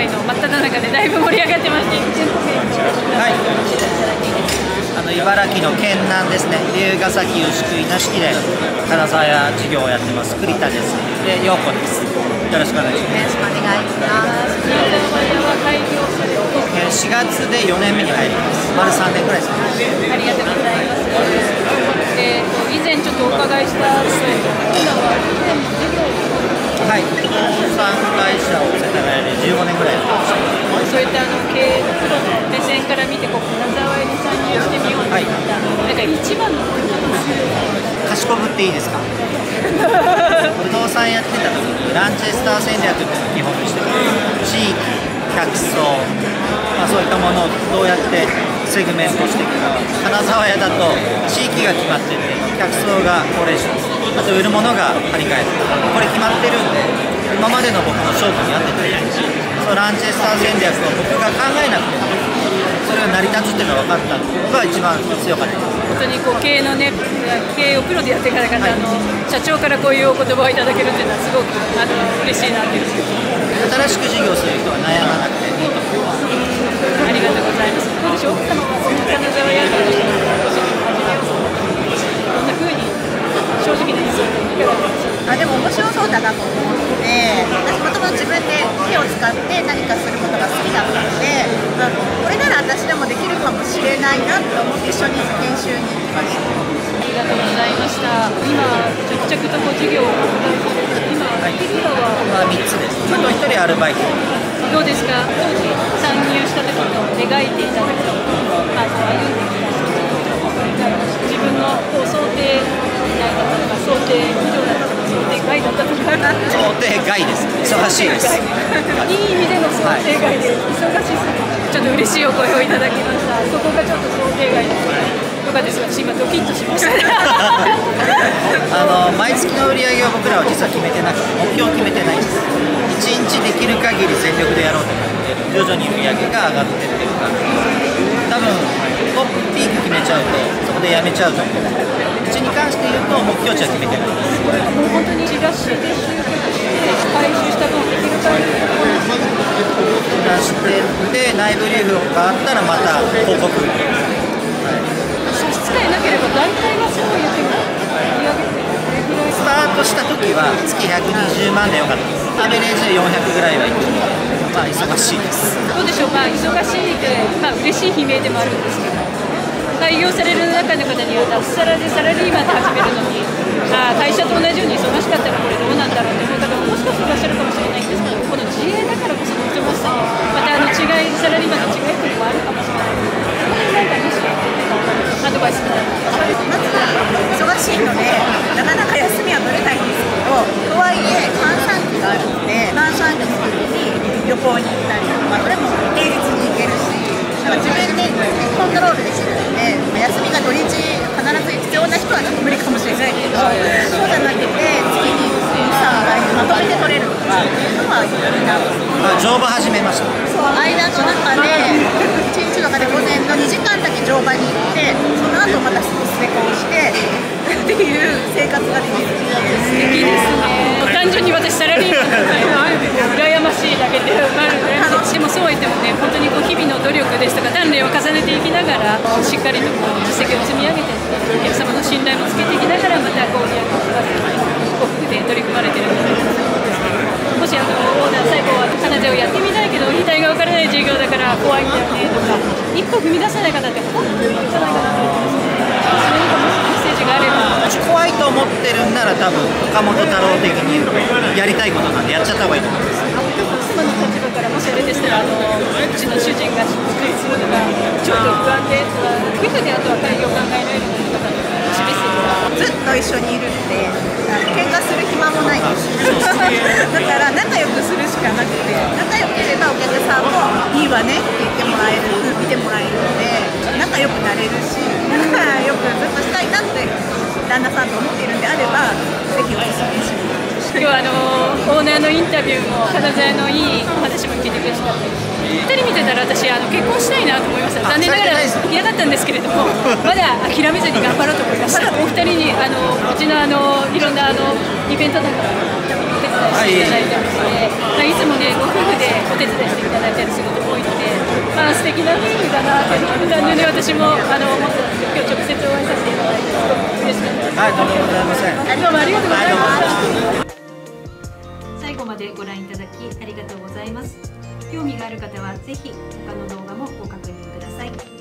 会の真っ只中でだいぶ盛り上がってまして、店舗名とはい、茨城の県南ですね、龍ケ崎牛久稲敷で金沢屋事業をやってます栗田です。で、陽子です。よろしくお願いします。 よろしくお願いします。 金沢屋は開業する 4月で4年目に入ります。丸3年くらいですね。 ありがとうございます。以前ちょっとお伺いしたんですけど、今は以前の事業はい、不動産会社を世田谷で15年ぐらいやってました。 そういった経営のプロの目線から見て金沢屋に参入してみようと思った、なんか一番のポイントですね。 賢ぶっていいですか？不動産やってた時にランチェスター戦略っていうのを基本にして地域、客層、そういったものをどうやってセグメントしていくか。金沢屋だと地域が決まってて客層が高齢者、あと売るものが張り替える、これ決まってるんで今までの僕の勝負に合ってて、そのランチェスター戦略を僕が考えなくてもそれが成り立つっていうのが分かったのが一番強かったです。 本当に経営のね、経営をプロでやっていかなかった、社長からこういうお言葉をいただけるっていうのはすごく嬉しいなっていう。 新しく事業する人は悩まなくていいと思います。 ありがとうございます。どうでしょう、奥様はこの金沢屋の始めようとどんな風に正直な印象いかがですか？ でも面白そうだなと思って、私もともと自分で手を使って何かすることが好きだったので、これなら私でもできるかもしれないなと思って一緒に研修に行きました。 ありがとうございました。今着々と事業を今キリアは 3つです。あと1人アルバイト。 どうですか？当時参入した時の描いていた時の歩んできた自分の想定内だったのか、想定以上だったのか、想定外だったのか。 想定外です。忙しいです。 いい意味での想定外で忙しいです。ちょっと嬉しいお声をいただきました。そこがちょっと想定外です。よかったです。私今ドキッとしました。 毎月の売り上げは僕らは実は決めてなくて目標を決めてないんです。1日できる限り全力でやろうと思って徐々に売り上げが上がってってる感じ。多分トップピーク決めちゃうとそこでやめちゃうと思う。うちに関して言うと目標値は決めてないです。 もう本当にチラシで集客して回収した分できる限り出してって内部留保があったらまた報告。 差し支えなければ大体はそういう売り上げってスタートした時は月120万でよかったです。アベレージで400ぐらいはいくので、忙しいです。 どうでしょう、忙しいで、嬉しい悲鳴でもあるんですけど、開業される中の方には脱サラでサラリーマンで始めるのに、会社と同じように忙しかったらこれどうなんだろうと思う方ももしかしていらっしゃるかもしれないんですけど、この自営だからこその忙しさもまた違い、サラリーマンの違いというのもあるかもしれない。これなんかもしアドバイスください。 まずは忙しいのでなかなか休みは取れないんですけど、とはいえ閑散期があるので閑散期の時に旅行に行ったりとか、それも平日に行けるし、自分でコントロールできるので、休みが土日必ず必要な人はちょっと無理かもしれないけど、そうじゃなくて月に3回まとめて取れるとかっていうのはいいなと思います。 乗馬始めました。 間の中で1日の中で午前の2時間だけ乗馬に行って、その後またすぐスペコンしてっていう生活ができるので素敵ですね。単純に私サラリーマンなので羨ましいだけで、でもそう言ってもね、本当に日々の努力ですとか鍛錬を重ねていきながらしっかりと実績を積み上げてお客様の信頼もつけていきながらまた売り上げを伸ばすごくで取り組まれているんだと思うんですけど、もしオーナー最後は金沢をやってみたいけど期待が分からない事業だから怖いんだよねとか、一歩踏み出せない方って本当にいるんじゃないかなと思うんですね。何かもしメッセージがあれば。 怖いと思ってるんなら多分岡本太郎的にやりたいことなんでやっちゃった方がいいと思います。 妻の立場からもしあれでしたら、うちの主人が出塁するのがちょっと不安で夫婦であとは開業を考えられる方にもしメッセージが。 ずっと一緒にいるんで喧嘩する暇もないですだから仲良くするしかなくて、仲良ければお客さんもいいわねって言ってもらえる、見てもらえるので仲良くなれるし、仲良くずっとしたいなって旦那さんと思っているんであればぜひお勧めします。 今日はオーナーのインタビューも金沢のいいお話も聞いて嬉しかったです。2人見てたら私結婚したいなと思いました。残念ながらいなかったんですけれども、まだ諦めずに頑張ろうと思いました。お二人にうちのいろんなイベントだからお手伝いしていただいてますね。いつもねご夫婦でお手伝いしていただいてる仕事も多いので、素敵な夫婦だなって単純に私も思ってたんですけど、今日直接お会いさせていただいてすごく嬉しかったです。 はい、とんでもございません。 どうもありがとうございました。 最後までご覧いただきありがとうございます。興味がある方はぜひ他の動画もご確認ください。